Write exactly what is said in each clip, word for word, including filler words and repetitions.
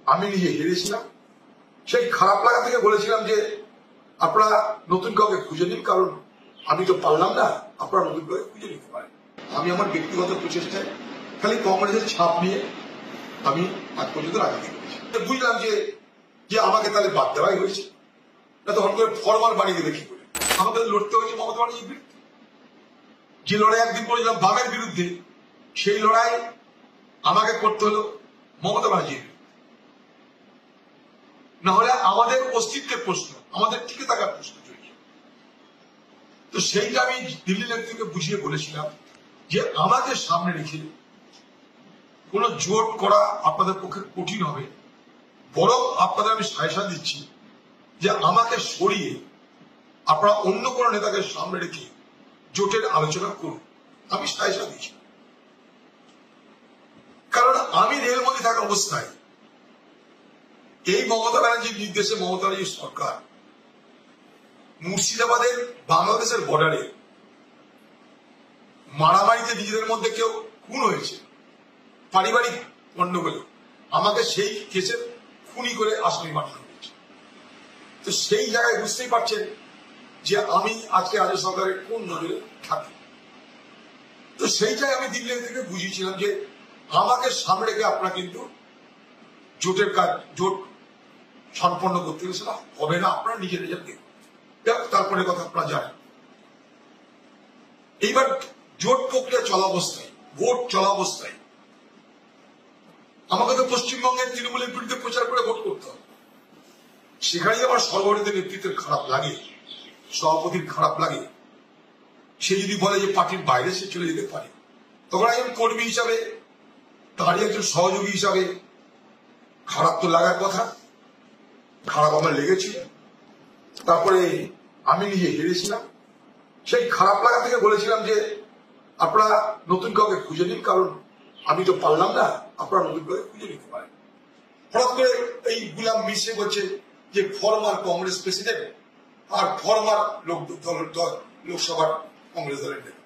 আমি নিজে হেরেছিলাম। সেই খারাপ লাগা থেকে বলেছিলাম যে আপনারা নতুন কাউকে খুঁজে নিন, কারণ আমি তো পারলাম না, আপনারা নতুন কাউকে খুঁজে নিতে পারেন। আমি আমার ব্যক্তিগত প্রচেষ্টায় খালি কংগ্রেসের ছাপ নিয়ে আমি আজ পর্যন্ত রাজনীতি করেছি। বুঝলাম যে যে আমাকে তাহলে বাদ দেওয়াই হয়েছে, না তো হঠাৎ করে ফরমাল বানিয়ে দেবে কি করে। আমাদের লড়তে হয়েছে মমতা ব্যানার্জির বিরুদ্ধে। যে লড়াই একদিন করেছিলাম বামের বিরুদ্ধে, সেই লড়াই আমাকে করতে হলো মমতা ব্যানার্জির। না হলে আমাদের অস্তিত্বের প্রশ্ন, আমাদের টিকে থাকার প্রশ্ন চলছে। তো সেইটা আমি দিল্লি নেতৃত্বকে বুঝিয়ে বলেছিলাম যে আমাকে সামনে রেখে কোন জোট করা আপনাদের পক্ষে কঠিন হবে, বরং আপনাদের আমি সাজেশন দিচ্ছি যে আমাকে সরিয়ে আপনারা অন্য কোন নেতাকে সামনে রেখে জোটের আলোচনা করুন। আমি সাজেশন দিচ্ছি, কারণ আমি রেলমন্ত্রী থাকা অবস্থায় এই মমতা ব্যানার্জির নির্দেশে মমতা ব্যানার্জির সরকার মুর্শিদাবাদের বাংলাদেশের বর্ডারে মারামারিতে নিজেদের মধ্যে কেউ খুন হয়েছে, পারিবারিক গন্ডগোলে আমাকে সেই কেসের খুনি করে আসামি বানানো হয়েছে। তো সেই জায়গায় বুঝতেই পারছেন যে আমি আজকে রাজ্য সরকারের কোন নজরে থাকি। তো সেই জায়গায় আমি দিল্লি থেকে বুঝিয়েছিলাম যে আমাকে সামনে রেখে আপনারা কিন্তু জোটের কাজ জোট সম্পন্ন করতে গেলে সেটা হবে না, আপনারা নিজে নিজের দেখুন। তারপরে কথা আপনারা জানেন, এইবার জোট প্রক্রিয়া চলা অবস্থায়, ভোট চলা অবস্থায় আমাকে তো পশ্চিমবঙ্গের তৃণমূলের বিরুদ্ধে প্রচার করে ভোট করতে হবে। সেখানেই আমার সর্বভারতীয় নেতৃত্বের খারাপ লাগে, সভাপতির খারাপ লাগে। সে যদি বলে যে পার্টির বাইরে সে চলে যেতে পারে, তখন একজন কর্মী হিসাবে, তারই একজন সহযোগী হিসাবে খারাপ তো লাগার কথা। খারাপ আমার লেগেছিল। তারপরে আমি নিজে হেরেছিলাম। সেই খারাপ লাগা থেকে বলেছিলাম যে আপনারা নতুন কাউকে খুঁজে নিন, কারণ আমি তো পারলাম না, আপনারা নতুন কাউকে খুঁজে নিতে পারেন। হঠাৎ করে এই গুলাম মিশে বলছে যে ফরমার কংগ্রেস প্রেসিডেন্ট আর ফরমার লোক দল লোকসভার কংগ্রেস দলের নেতা।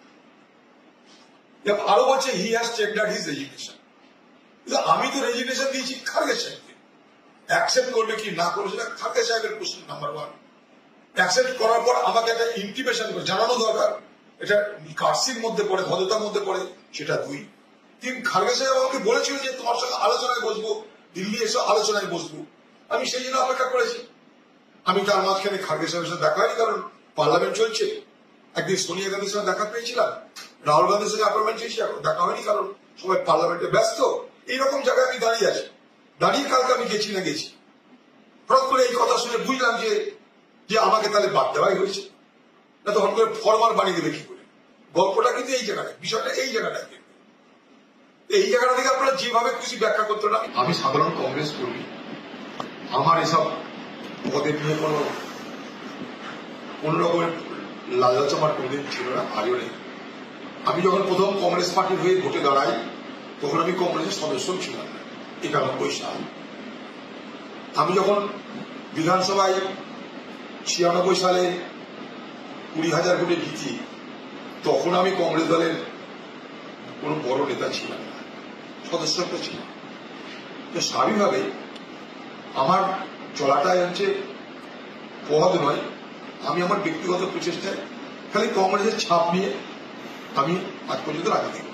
আরো বলছে he has checked out his resignation. আমি তো রেজিগনেশন দিয়েছি খারগে সাহেবকে, অ্যাকসেপ্ট করবে কি না করবে সেটা খারগে সাহেবের প্রশ্ন নাম্বার ওয়ান। অ্যাকসেপ্ট করার পর আমাকে একটা ইন্টিমেশন করে জানানো দরকার, এটা কার্সির মধ্যে পড়ে, ভদ্রতার মধ্যে পড়ে, সেটা দুই। তিন, খারগে সাহেব আমাকে বলেছিল যে তোমার সঙ্গে আলোচনায় বসবো, দিল্লি এসে আলোচনায় বসবো। আমি সেই জন্য অপেক্ষা করেছি। আমি তার মাঝখানে খারগে সাহেবের সাথে দেখা হয়নি, কারণ পার্লামেন্ট চলছে। একদিন সোনিয়া গান্ধীর সঙ্গে দেখা পেয়েছিলাম, রাহুল গান্ধীর সঙ্গে অ্যাপয়েন্টমেন্ট চেয়েছি, এখন দেখা হয়নি, কারণ সবাই পার্লামেন্টে ব্যস্ত। এইরকম জায়গায় আমি দাঁড়িয়ে আছি। দাঁড়িয়ে কালকে আমি গেছি না গেছি হঠাৎ করে এই কথা শুনে বুঝলাম যে যে আমাকে তাহলে বাদ দেওয়াই হয়েছে, না তো হঠাৎ করে ফরমাল বানিয়ে দেবে কি করে। গল্পটা কিন্তু এই জায়গাটায়, বিষয়টা এই জায়গাটায়। এই জায়গাটা থেকে আপনারা যেভাবে খুশি ব্যাখ্যা করতে না। আমি সাধারণ কংগ্রেস কর্মী, আমার এসব পদের নিয়ে কোনো কোন রকমের লালচ আমার কোনদিন ছিল না, আজও নেই। আমি যখন প্রথম কংগ্রেস পার্টির হয়ে ভোটে দাঁড়াই, তখন আমি কংগ্রেসের সদস্য ছিলাম না, একানব্বই সাল। আমি যখন বিধানসভায় ছিয়ানব্বই সালে কুড়ি হাজার ভোটে জিতি, তখন আমি কংগ্রেস দলের কোন বড় নেতা ছিলাম না, সদস্যত্ব ছিল। তো স্বাভাবিকভাবে আমার চলাটাই হচ্ছে পদ নয়, আমি আমার ব্যক্তিগত প্রচেষ্টায় খালি কংগ্রেসের ছাপ নিয়ে আমি আজ পর্যন্ত রাজনীতি